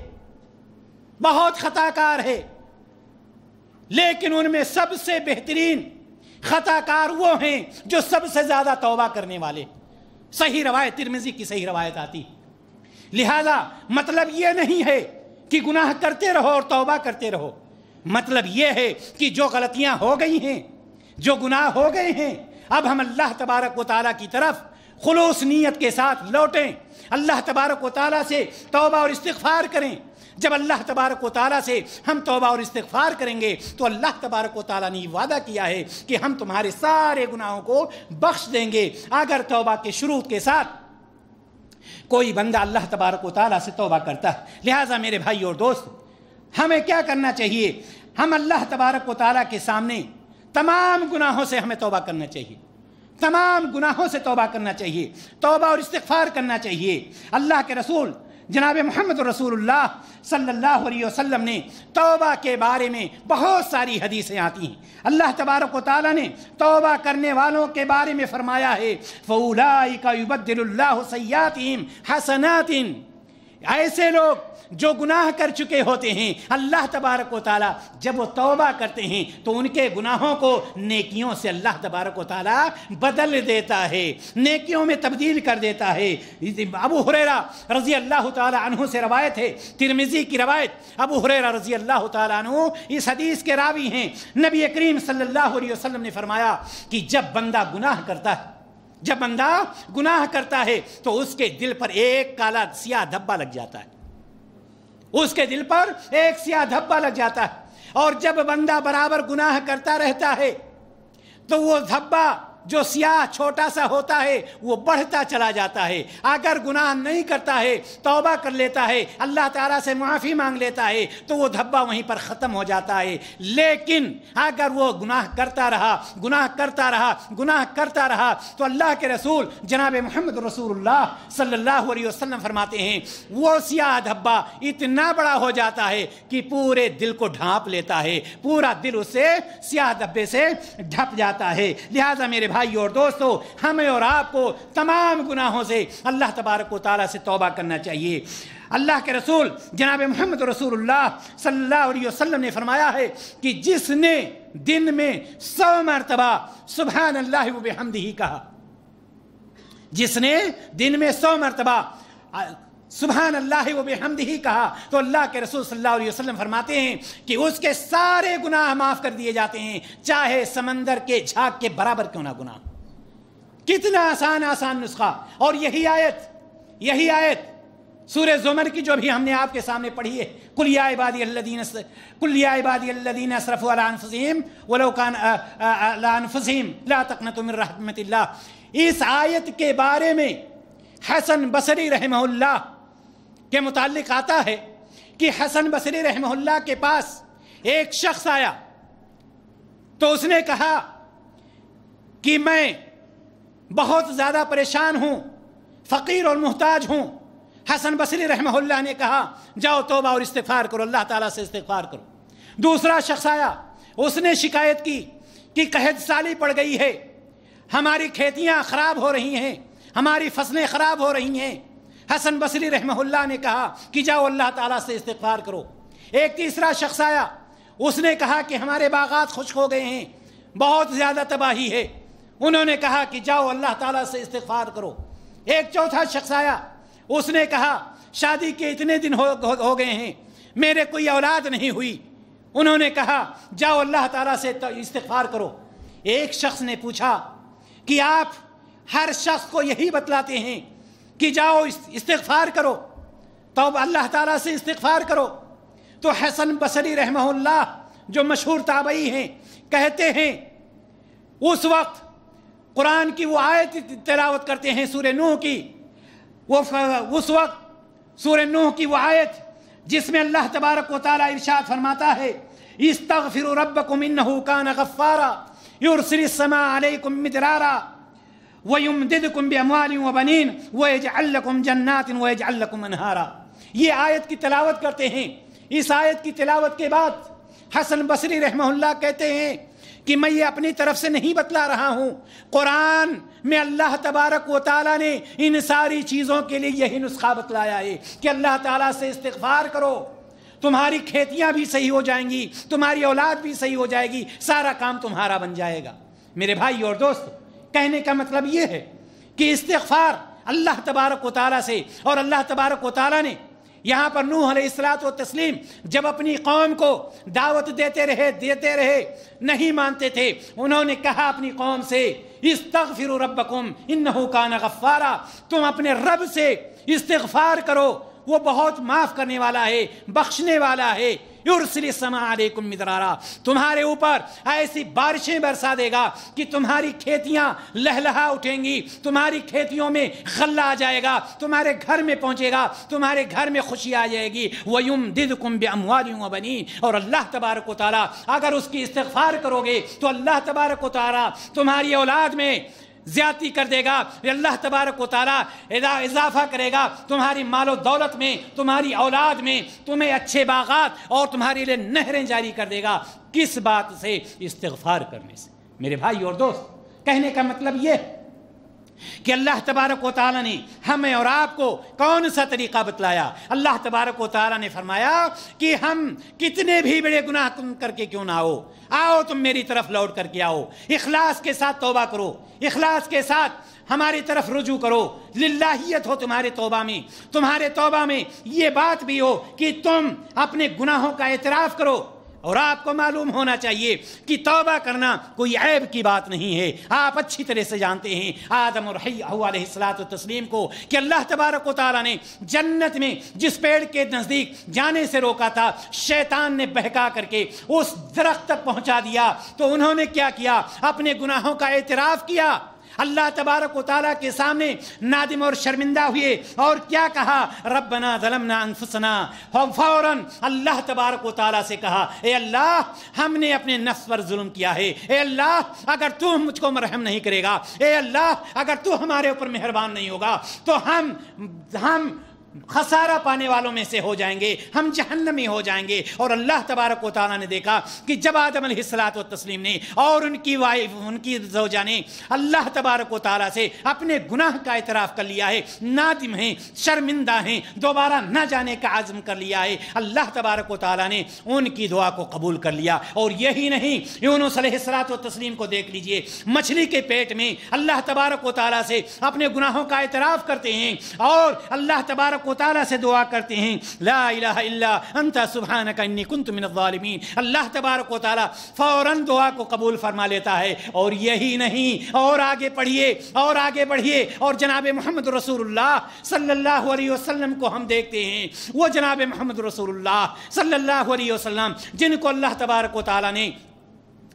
بہت خطا کار ہے، لیکن ان میں سب سے بہترین خطا کار وہ ہیں جو سب سے زیادہ توبہ کرنے والے۔ صحیح روایت، ترمذی کی صحیح روایت آتی۔ لہذا مطلب یہ نہیں ہے کہ گناہ کرتے رہو اور توبہ کرتے رہو، مطلب یہ ہے کہ جو غلطیاں ہو گئی ہیں، جو گناہ ہو گئے ہیں، اب ہم اللہ تبارک و تعالیٰ کی طرف خلوص نیت کے ساتھ لوٹیں، اللہ تبارک و تعالیٰ سے توبہ اور استغفار کریں۔ جب اللہ تبارک و تعالیٰ سے ہم توبہ اور استغفار کریں گے تو اللہ تبارک و تعالیٰ نے یہ وعدہ کیا ہے کہ ہم تمہارے سارے گناہوں کو بخش دیں گے، اگر توبہ کے شروط کے ساتھ کوئی بندہ اللہ تبارک و تعالیٰ سے توبہ کرتا ہے۔ لہٰذا میرے بھائی اور دوست، ہمیں کیا کرنا چاہیے؟ ہم اللہ تبارک و تعالیٰ کے سامنے تمام گناہوں سے ہمیں توبہ کرنا چاہیے، تمام گناہوں سے توبہ کرنا چاہیے، توبہ اور استغفار کرنا چاہیے۔ اللہ کے رسول جناب محمد رسول اللہ صلی اللہ علیہ وسلم نے توبہ کے بارے میں بہت ساری حدیثیں آتی ہیں۔ اللہ تبارک و تعالیٰ نے توبہ کرنے والوں کے بارے میں فرمایا ہے فَأُولَٰئِكَ يُبَدِّلُ اللَّهُ سَيِّئَاتِهِمْ حَسَنَاتٍ، ایسے لوگ جو گناہ کر چکے ہوتے ہیں، اللہ تبارک و تعالیٰ جب وہ توبہ کرتے ہیں تو ان کے گناہوں کو نیکیوں سے اللہ تبارک و تعالیٰ بدل دیتا ہے، نیکیوں میں تبدیل کر دیتا ہے۔ ابو ہریرہ رضی اللہ تعالیٰ عنہ سے روایت ہے، ترمذی کی روایت، ابو ہریرہ رضی اللہ تعالیٰ عنہ اس حدیث کے راوی ہیں۔ نبی کریم صلی اللہ علیہ وسلم نے فرمایا کہ جب بندہ گناہ کرتا ہے، جب بندہ گناہ کرتا ہے تو اس کے دل پر ایک کالا سیاہ دھبا لگ جاتا ہے، اس کے دل پر ایک سیاہ دھبا لگ جاتا ہے، اور جب بندہ برابر گناہ کرتا رہتا ہے تو وہ دھبا جو سیاہ چھوٹا سا ہوتا ہے وہ بڑھتا چلا جاتا ہے۔ اگر گناہ نہیں کرتا ہے، توبہ کر لیتا ہے، اللہ تعالیٰ سے معافی مانگ لیتا ہے تو وہ دھبا وہیں پر ختم ہو جاتا ہے۔ لیکن اگر وہ گناہ کرتا رہا، گناہ کرتا رہا، گناہ کرتا رہا تو اللہ کے رسول جناب محمد رسول اللہ صلی اللہ علیہ وسلم فرماتے ہیں وہ سیاہ دھبا اتنا بڑا ہو جاتا ہے کہ پورے دل کو ڈھانپ لیتا ہے، پورا دل اس سے سیاہ دھبے سے ڈھپ جاتا ہے۔ لہٰذا میرے بھائی اور دوستو، ہمیں اور آپ کو تمام گناہوں سے اللہ تبارک و تعالیٰ سے توبہ کرنا چاہیے۔ اللہ کے رسول جناب محمد رسول اللہ صلی اللہ علیہ وسلم نے فرمایا ہے کہ جس نے دن میں سو مرتبہ سبحان اللہ و بحمدہ کہا، جس نے دن میں سو مرتبہ سبحان اللہ و بحمدہ کہا تو اللہ کے رسول صلی اللہ علیہ وسلم فرماتے ہیں کہ اس کے سارے گناہ معاف کر دیے جاتے ہیں، چاہے سمندر کے جھاگ کے برابر کیوں نہ گناہ۔ کتنا آسان آسان نسخہ۔ اور یہی آیت یہی آیت سورہ زمر کی جو بھی ہم نے آپ کے سامنے پڑھی ہے، قل یا عبادی الذین قل یا عبادی الذین اسرفوا علی انفسہم ولو کان علی انفسہم لا تقنطوا من رحمت اللہ، اس آیت کے بارے میں حسن بصری رحمہ اللہ کے متعلق آتا ہے کہ حسن بصری رحمہ اللہ کے پاس ایک شخص آیا تو اس نے کہا کہ میں بہت زیادہ پریشان ہوں، فقیر اور محتاج ہوں۔ حسن بصری رحمہ اللہ نے کہا جاؤ توبہ اور استغفار کرو، اللہ تعالیٰ سے استغفار کرو۔ دوسرا شخص آیا، اس نے شکایت کی کہ قحط سالی پڑ گئی ہے، ہماری کھیتیاں خراب ہو رہی ہیں، ہماری فصلیں خراب ہو رہی ہیں۔ حسن بصری رحمہ اللہ نے کہا کہ جاؤ اللہ تعالیٰ سے استغفار کرو۔ ایک تیسرا شخص آیا، اس نے کہا کہ ہمارے باغات خشک ہو گئے ہیں، بہت زیادہ تباہی ہے۔ انہوں نے کہا کہ جاؤ اللہ تعالیٰ سے استغفار کرو۔ ایک چوتھا شخص آیا، اس نے کہا شادی کے اتنے دن ہو ہو گئے ہیں، میرے کوئی اولاد نہیں ہوئی۔ انہوں نے کہا جاؤ اللہ تعالیٰ سے استغفار کرو۔ ایک شخص نے پوچھا کہ آپ ہر شخص کو یہی بتلاتے ہیں کہ جاؤ استغفار کرو، تو اللہ تعالیٰ سے استغفار کرو؟ تو حسن بصری رحمہ اللہ جو مشہور تابعی ہیں کہتے ہیں اس وقت قرآن کی وہ آیت تلاوت کرتے ہیں سورہ نوح کی، وہ اس وقت سورہ نوح کی وہ آیت جس میں اللہ تبارک و تعالیٰ ارشاد فرماتا ہے استغفروا ربکم انہ کان غفارا یرسل السماء علیکم مدرارا وَيُمْدِدْكُمْ بِأَمْوَالٍ وَبَنِينَ وَيَجْعَلْ لَكُمْ جَنَّاتٍ وَيَجْعَلْ لَكُمْ أَنْهَارًا۔ یہ آیت کی تلاوت کرتے ہیں۔ اس آیت کی تلاوت کے بعد حسن بصری رحمہ اللہ کہتے ہیں کہ میں یہ اپنی طرف سے نہیں بتلا رہا ہوں، قرآن میں اللہ تبارک و تعالیٰ نے ان ساری چیزوں کے لیے یہی نسخہ بتلایا ہے کہ اللہ تعالیٰ سے استغفار کرو، تمہاری کھیتیاں بھی صحیح ہو جائیں گی، تمہاری اولاد بھی صحیح ہو جائے گی، سارا کام تمہارا بن جائے گا۔ میرے بھائی اور دوست، کہنے کا مطلب یہ ہے کہ استغفار اللہ تبارک و تعالیٰ سے، اور اللہ تبارک و تعالیٰ نے یہاں پر نوح علیہ الصلوۃ والتسلیم جب اپنی قوم کو دعوت دیتے رہے دیتے رہے نہیں مانتے تھے، انہوں نے کہا اپنی قوم سے استغفروا ربکم انہ کان غفارا، تم اپنے رب سے استغفار کرو، وہ بہت معاف کرنے والا ہے، بخشنے والا ہے۔ یرسل السماء علیکم مدرارا، تمہارے اوپر ایسی بارشیں برسا دے گا کہ تمہاری کھیتیاں لہلہا اٹھیں گی، تمہاری کھیتیوں میں غلہ آ جائے گا، تمہارے گھر میں پہنچے گا، تمہارے گھر میں خوشی آ جائے گی۔ وَيُمْدِدْكُمْ بِأَمْوَالٍ وَبَنِينَ، اور اللہ تبارک و تعالیٰ اگر اس کی استغفار کرو گے تو اللہ تبارک و تعالیٰ تمہاری اولاد میں زیادتی کر دے گا، اللہ تبارک و تعالیٰ اضافہ کرے گا تمہاری مال و دولت میں، تمہاری اولاد میں، تمہیں اچھے باغات اور تمہارے لیے نہریں جاری کر دے گا۔ کس بات سے؟ استغفار کرنے سے۔ میرے بھائی اور دوست، کہنے کا مطلب یہ کہ اللہ تبارک و تعالیٰ نے ہمیں اور آپ کو کون سا طریقہ بتلایا؟ اللہ تبارک و تعالیٰ نے فرمایا کہ ہم کتنے بھی بڑے گناہ تم کر کے کیوں نہ آؤ، آؤ تم میری طرف لوٹ کر کے آؤ، اخلاص کے ساتھ توبہ کرو، اخلاص کے ساتھ ہماری طرف رجوع کرو، للہیت ہو تمہارے توبہ میں، تمہارے توبہ میں یہ بات بھی ہو کہ تم اپنے گناہوں کا اعتراف کرو۔ اور آپ کو معلوم ہونا چاہیے کہ توبہ کرنا کوئی عیب کی بات نہیں ہے۔ آپ اچھی طرح سے جانتے ہیں آدم اور حوا علیہ الصلوۃ والتسلیم کو کہ اللہ تبارک و تعالیٰ نے جنت میں جس پیڑ کے نزدیک جانے سے روکا تھا، شیطان نے بہکا کر کے اس درخت تک پہنچا دیا، تو انہوں نے کیا کیا؟ اپنے گناہوں کا اعتراف کیا، اللہ تبارک و تعالیٰ کے سامنے نادم اور شرمندہ ہوئے، اور کیا کہا؟ ربنا ظلمنا انفسنا، فوراً اللہ تبارک و تعالیٰ سے کہا اے اللہ ہم نے اپنے نفس پر ظلم کیا ہے، اے اللہ اگر تو مجھ کو مرحم نہیں کرے گا، اے اللہ اگر تو ہمارے اوپر مہربان نہیں ہوگا تو ہم ہم خسارہ پانے والوں میں سے ہو جائیں گے، ہم جہنمی ہو جائیں گے۔ اور اللہ تبارک و تعالیٰ نے دیکھا کہ جب آدم علیہ الصلوۃ والتسلیم نے اور ان کی وائف ان کی زوجہ نے اللہ تبارک و تعالیٰ سے اپنے گناہ کا اعتراف کر لیا ہے، نادم ہیں، شرمندہ ہیں، دوبارہ نہ جانے کا عزم کر لیا ہے، اللہ تبارک و تعالیٰ نے ان کی دعا کو قبول کر لیا۔ اور یہی نہیں، یونس علیہ الصلوۃ والتسلیم کو دیکھ لیجئے، مچھلی کے پیٹ میں اللہ تبارک و تعالیٰ سے اپنے گناہوں کا اعتراف کرتے ہیں اور اللہ تبارک و تعالیٰ سے دعا کرتے ہیں لا الہ الا انت سبحانک انی کنت من الظالمین۔ اللہ تبارک و تعالیٰ فوراً دعا کو قبول فرما لیتا ہے۔ اور یہی نہیں، اور آگے پڑھیے اور آگے بڑھیے، اور جناب محمد رسول اللہ صلی اللہ علیہ وسلم کو ہم دیکھتے ہیں، وہ جناب محمد رسول اللہ صلی اللہ علیہ وسلم جن کو اللہ تبارک و تعالیٰ نے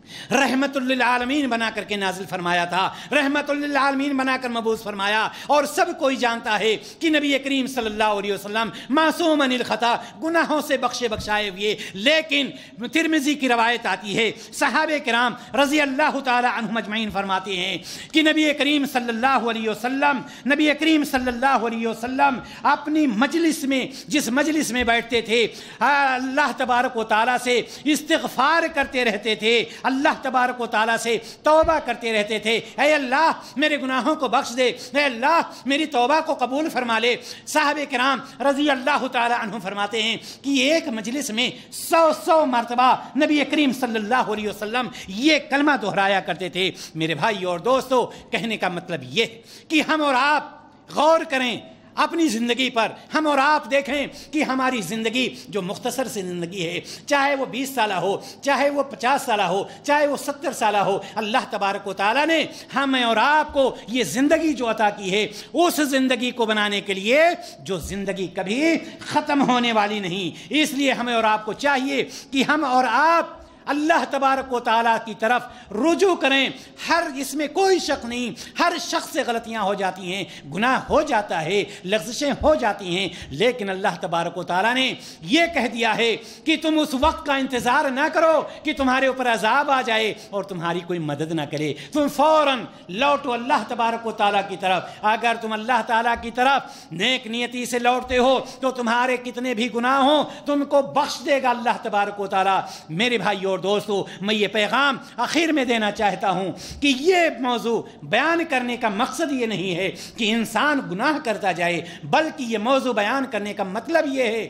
رحمت للعالمین بنا کر کے نازل فرمایا تھا، رحمت للعالمین بنا کر مبعوث فرمایا، اور سب کوئی جانتا ہے کہ نبی کریم صلی اللہ علیہ وسلم معصوم عن الخطا، گناہوں سے بخشے بخشائے ہوئے۔ لیکن ترمذی کی روایت آتی ہے، صحابہ کرام رضی اللہ تعالی عنہم اجمعین فرماتے ہیں کہ نبی کریم صلی اللہ علیہ وسلم نبی کریم صلی اللہ علیہ وسلم اپنی مجلس میں، جس مجلس میں بیٹھتے تھے، اللہ تبارک و تعالیٰ سے استغفار کرتے رہتے تھے، اللہ تبارک و تعالیٰ سے توبہ کرتے رہتے تھے، اے اللہ میرے گناہوں کو بخش دے، اے اللہ میری توبہ کو قبول فرما لے۔ صحابہ کرام رضی اللہ تعالی عنہ فرماتے ہیں کہ ایک مجلس میں سو سو مرتبہ نبی کریم صلی اللہ علیہ وسلم یہ کلمہ دہرایا کرتے تھے۔ میرے بھائی اور دوستو، کہنے کا مطلب یہ کہ ہم اور آپ غور کریں اپنی زندگی پر، ہم اور آپ دیکھیں کہ ہماری زندگی جو مختصر سی زندگی ہے، چاہے وہ بیس سالہ ہو، چاہے وہ پچاس سالہ ہو، چاہے وہ ستر سالہ ہو، اللہ تبارک و تعالیٰ نے ہمیں اور آپ کو یہ زندگی جو عطا کی ہے، اس زندگی کو بنانے کے لیے جو زندگی کبھی ختم ہونے والی نہیں۔ اس لیے ہمیں اور آپ کو چاہیے کہ ہم اور آپ اللہ تبارک و تعالیٰ کی طرف رجوع کریں۔ ہر اس میں کوئی شک نہیں، ہر شخص سے غلطیاں ہو جاتی ہیں، گناہ ہو جاتا ہے، لغزشیں ہو جاتی ہیں، لیکن اللہ تبارک و تعالیٰ نے یہ کہہ دیا ہے کہ تم اس وقت کا انتظار نہ کرو کہ تمہارے اوپر عذاب آ جائے اور تمہاری کوئی مدد نہ کرے، تم فوراً لوٹو اللہ تبارک و تعالیٰ کی طرف۔ اگر تم اللہ تعالیٰ کی طرف نیک نیتی سے لوٹتے ہو تو تمہارے کتنے بھی گناہ ہوں تم کو بخش دے گا اللہ تبارک و تعالیٰ۔ میرے بھائیو دوستو، میں یہ پیغام آخر میں دینا چاہتا ہوں کہ یہ موضوع بیان کرنے کا مقصد یہ نہیں ہے کہ انسان گناہ کرتا جائے، بلکہ یہ موضوع بیان کرنے کا مطلب یہ ہے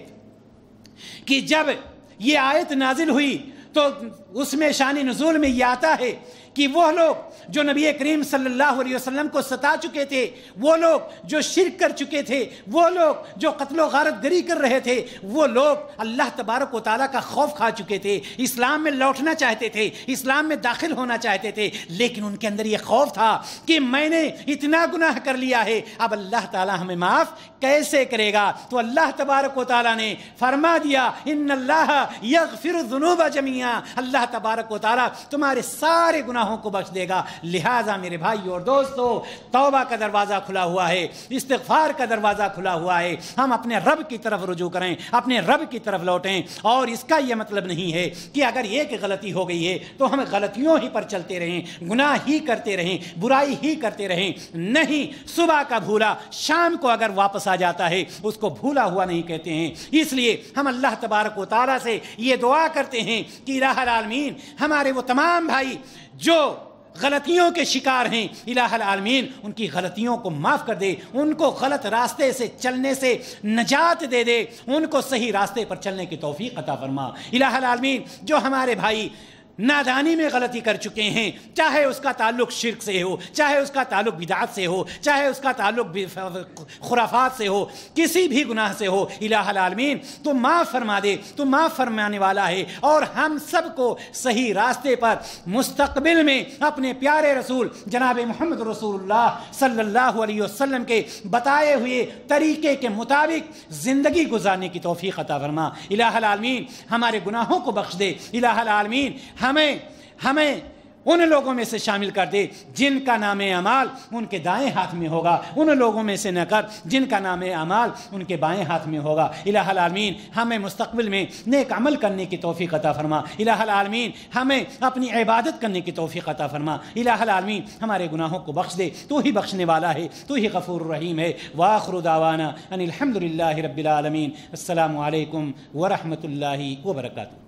کہ جب یہ آیت نازل ہوئی تو اس میں شان نزول میں یہ آتا ہے کہ وہ لوگ جو نبی کریم صلی اللہ علیہ وسلم کو ستا چکے تھے، وہ لوگ جو شرک کر چکے تھے، وہ لوگ جو قتل و غارت گری کر رہے تھے، وہ لوگ اللہ تبارک و تعالیٰ کا خوف کھا چکے تھے، اسلام میں لوٹنا چاہتے تھے، اسلام میں داخل ہونا چاہتے تھے، لیکن ان کے اندر یہ خوف تھا کہ میں نے اتنا گناہ کر لیا ہے، اب اللہ تعالیٰ ہمیں معاف کیسے کرے گا؟ تو اللہ تبارک و تعالیٰ نے فرما دیا، ان اللہ یغفر الذنوب جميعا، اللہ تبارک و تعالیٰ تمہارے سارے گناہوں کو بخش دے گا۔ لہٰذا میرے بھائی اور دوستو، توبہ کا دروازہ کھلا ہوا ہے، استغفار کا دروازہ کھلا ہوا ہے، ہم اپنے رب کی طرف رجوع کریں، اپنے رب کی طرف لوٹیں۔ اور اس کا یہ مطلب نہیں ہے کہ اگر ایک غلطی ہو گئی ہے تو ہم غلطیوں ہی پر چلتے رہیں، گناہ ہی کرتے رہیں، برائی ہی کرتے رہیں، نہیں۔ صبح کا بھولا شام کو اگر واپس آ جاتا ہے اس کو بھولا ہوا نہیں کہتے ہیں۔ اس لیے ہم اللہ تبارک و تعالیٰ سے یہ دعا کرتے ہیں کہ الہ العالمین ہمارے وہ تمام بھائی جو غلطیوں کے شکار ہیں، الہ العالمین ان کی غلطیوں کو معاف کر دے، ان کو غلط راستے سے چلنے سے نجات دے دے، ان کو صحیح راستے پر چلنے کی توفیق عطا فرما۔ الہ العالمین جو ہمارے بھائی نادانی میں غلطی کر چکے ہیں، چاہے اس کا تعلق شرک سے ہو، چاہے اس کا تعلق بدعت سے ہو، چاہے اس کا تعلق خرافات سے ہو، کسی بھی گناہ سے ہو، الہ العالمین تو معاف فرما دے، تو معاف فرمانے والا ہے، اور ہم سب کو صحیح راستے پر مستقبل میں اپنے پیارے رسول جناب محمد رسول اللہ صلی اللہ علیہ وسلم کے بتائے ہوئے طریقے کے مطابق زندگی گزارنے کی توفیق عطا فرما۔ الہ العالمین ہمارے گناہوں کو بخش دے، الہ العالمین ہمیں ہمیں ان لوگوں میں سے شامل کر دے جن کا نام اعمال ان کے دائیں ہاتھ میں ہوگا، ان لوگوں میں سے نہ کر جن کا نام اعمال ان کے بائیں ہاتھ میں ہوگا۔ الہ العالمین ہمیں مستقبل میں نیک عمل کرنے کی توفیق عطا فرما۔ الہ العالمین ہمیں اپنی عبادت کرنے کی توفیق عطا فرما۔ الہ العالمین ہمارے گناہوں کو بخش دے، تو ہی بخشنے والا ہے، تو ہی غفور رحیم ہے۔ وآخر دعوانا ان الحمد للہ رب العالمین۔ السلام علیکم ورحمۃ اللہ وبرکاتہ۔